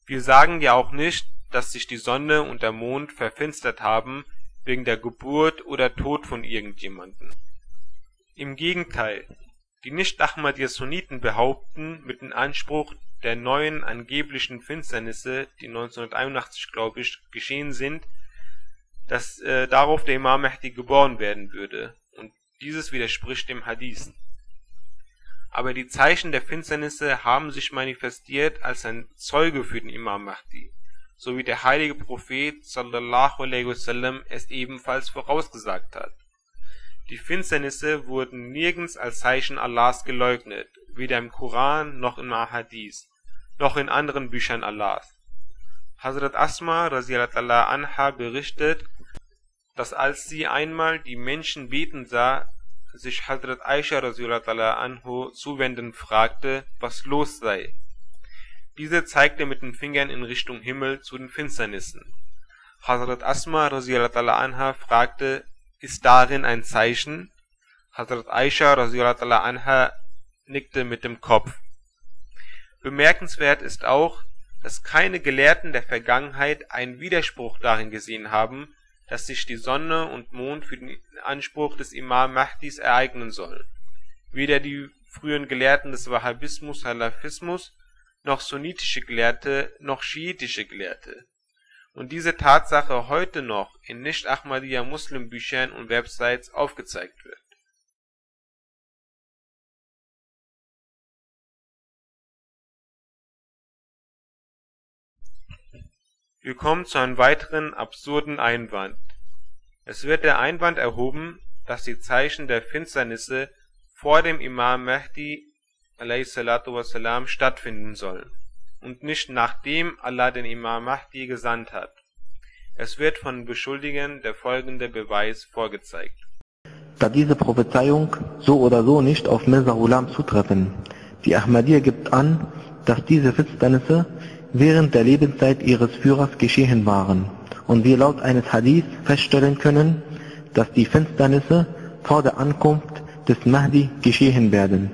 Wir sagen ja auch nicht, dass sich die Sonne und der Mond verfinstert haben wegen der Geburt oder Tod von irgendjemandem. Im Gegenteil, die Nicht-Ahmadiyya-Sunniten behaupten mit dem Anspruch der neuen angeblichen Finsternisse, die 1981, glaube ich, geschehen sind, dass darauf der Imam Mahdi geboren werden würde, und dieses widerspricht dem Hadith. Aber die Zeichen der Finsternisse haben sich manifestiert als ein Zeuge für den Imam Mahdi, so wie der heilige Prophet sallallahu alaihi wasallam es ebenfalls vorausgesagt hat. Die Finsternisse wurden nirgends als Zeichen Allahs geleugnet, weder im Koran noch im Ahadith, noch in anderen Büchern Allahs. Hazrat Asma radhiyallahu anha berichtet, dass als sie einmal die Menschen beten sah, sich Hazrat Aisha radhiyallahu anhu zuwendend fragte, was los sei. Diese zeigte mit den Fingern in Richtung Himmel zu den Finsternissen. Hazrat Asma radhiyallahu anha fragte, ist darin ein Zeichen? Hazrat Aisha radhiyallahu anha nickte mit dem Kopf. Bemerkenswert ist auch, dass keine Gelehrten der Vergangenheit einen Widerspruch darin gesehen haben, dass sich die Sonne und Mond für den Anspruch des Imam Mahdis ereignen sollen. Weder die frühen Gelehrten des Wahhabismus, Salafismus, noch sunnitische Gelehrte, noch schiitische Gelehrte. Und diese Tatsache heute noch in Nicht-Ahmadiyya-Muslim-Büchern und Websites aufgezeigt wird. Wir kommen zu einem weiteren absurden Einwand. Es wird der Einwand erhoben, dass die Zeichen der Finsternisse vor dem Imam Mahdi a.s. stattfinden sollen und nicht nachdem Allah den Imam Mahdi gesandt hat. Es wird von Beschuldigern der folgende Beweis vorgezeigt. Da diese Prophezeiung so oder so nicht auf Mirza Ghulam zutreffen. Die Ahmadiyya gibt an, dass diese Finsternisse während der Lebenszeit ihres Führers geschehen waren und wir laut eines Hadith feststellen können, dass die Finsternisse vor der Ankunft des Mahdi geschehen werden.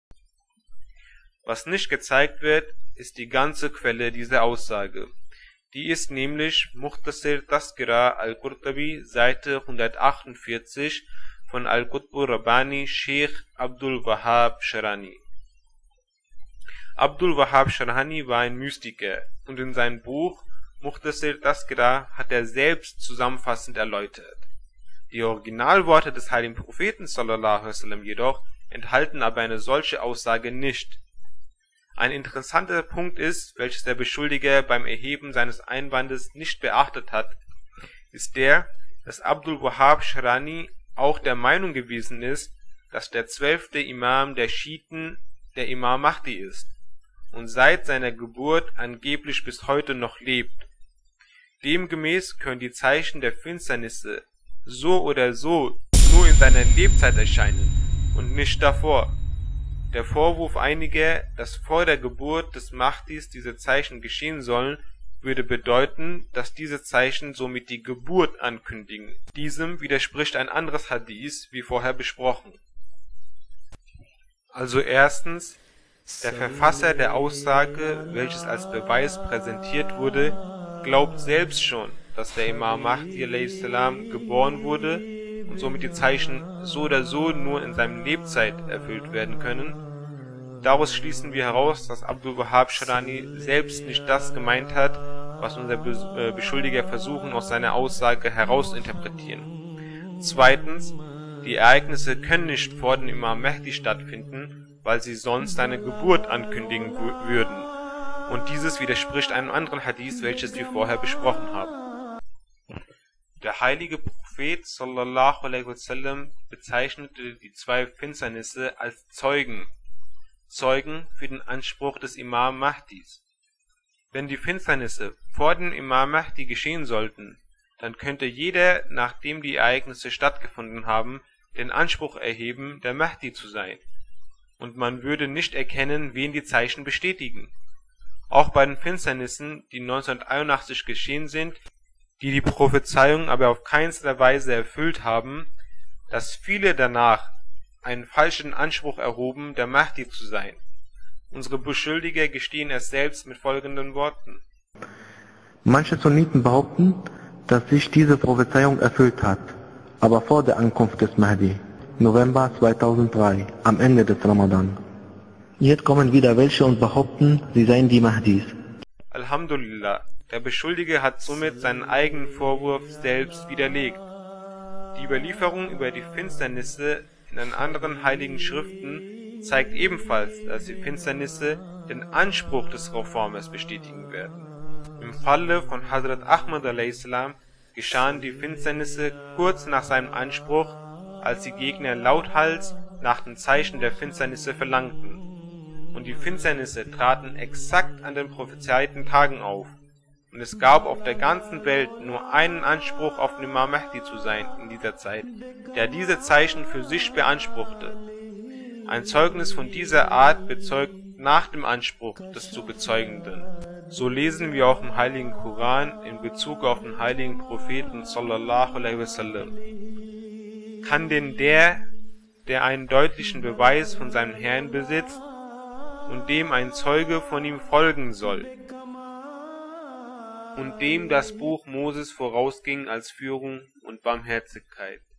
Was nicht gezeigt wird, ist die ganze Quelle dieser Aussage. Die ist nämlich Mukhtasar Tazkira al-Qurtubi, Seite 148 von Al-Qutb Rabbani Sheikh Abdul Wahhab Sharani. Abdul Wahhab Sharani war ein Mystiker und in seinem Buch Mukhtasar Tazkira hat er selbst zusammenfassend erläutert. Die Originalworte des heiligen Propheten sallallahu alaihi wasallam jedoch enthalten aber eine solche Aussage nicht. Ein interessanter Punkt ist, welches der Beschuldiger beim Erheben seines Einwandes nicht beachtet hat, ist der, dass Abdul Wahhab Sharani auch der Meinung gewesen ist, dass der 12. Imam der Schiiten der Imam Mahdi ist und seit seiner Geburt angeblich bis heute noch lebt. Demgemäß können die Zeichen der Finsternisse so oder so nur in seiner Lebzeit erscheinen und nicht davor. Der Vorwurf einiger, dass vor der Geburt des Mahdis diese Zeichen geschehen sollen, würde bedeuten, dass diese Zeichen somit die Geburt ankündigen. Diesem widerspricht ein anderes Hadith, wie vorher besprochen. Also erstens, der Verfasser der Aussage, welches als Beweis präsentiert wurde, glaubt selbst schon, dass der Imam Mahdi a.s. geboren wurde und somit die Zeichen so oder so nur in seiner Lebzeit erfüllt werden können. Daraus schließen wir heraus, dass Abdul Wahhab Sharani selbst nicht das gemeint hat, was unser Beschuldiger versuchen aus seiner Aussage herauszuinterpretieren. Zweitens, die Ereignisse können nicht vor dem Imam Mahdi stattfinden, weil sie sonst seine Geburt ankündigen würden. Und dieses widerspricht einem anderen Hadith, welches wir vorher besprochen haben. Der heilige Prophet sallallahu alaihi wasallam bezeichnete die zwei Finsternisse als Zeugen für den Anspruch des Imam Mahdis. Wenn die Finsternisse vor dem Imam Mahdi geschehen sollten, dann könnte jeder, nachdem die Ereignisse stattgefunden haben, den Anspruch erheben, der Mahdi zu sein. Und man würde nicht erkennen, wen die Zeichen bestätigen. Auch bei den Finsternissen, die 1981 geschehen sind, die die Prophezeiung aber auf keinster Weise erfüllt haben, dass viele danach einen falschen Anspruch erhoben, der Mahdi zu sein. Unsere Beschuldiger gestehen es selbst mit folgenden Worten. Manche Sunniten behaupten, dass sich diese Prophezeiung erfüllt hat, aber vor der Ankunft des Mahdi, November 2003, am Ende des Ramadan. Jetzt kommen wieder welche und behaupten, sie seien die Mahdis. Alhamdulillah, der Beschuldige hat somit seinen eigenen Vorwurf selbst widerlegt. Die Überlieferung über die Finsternisse in den anderen heiligen Schriften zeigt ebenfalls, dass die Finsternisse den Anspruch des Reformers bestätigen werden. Im Falle von Hazrat Ahmad a.s. geschahen die Finsternisse kurz nach seinem Anspruch, als die Gegner lauthals nach den Zeichen der Finsternisse verlangten. Und die Finsternisse traten exakt an den prophezeiten Tagen auf. Und es gab auf der ganzen Welt nur einen Anspruch auf den Imam Mahdi zu sein in dieser Zeit, der diese Zeichen für sich beanspruchte. Ein Zeugnis von dieser Art bezeugt nach dem Anspruch des zu Bezeugenden. So lesen wir auch im heiligen Koran in Bezug auf den heiligen Propheten sallallahu alaihi wasallam. Kann denn der einen deutlichen Beweis von seinem Herrn besitzt und dem ein Zeuge von ihm folgen soll und dem das Buch Moses vorausging als Führung und Barmherzigkeit.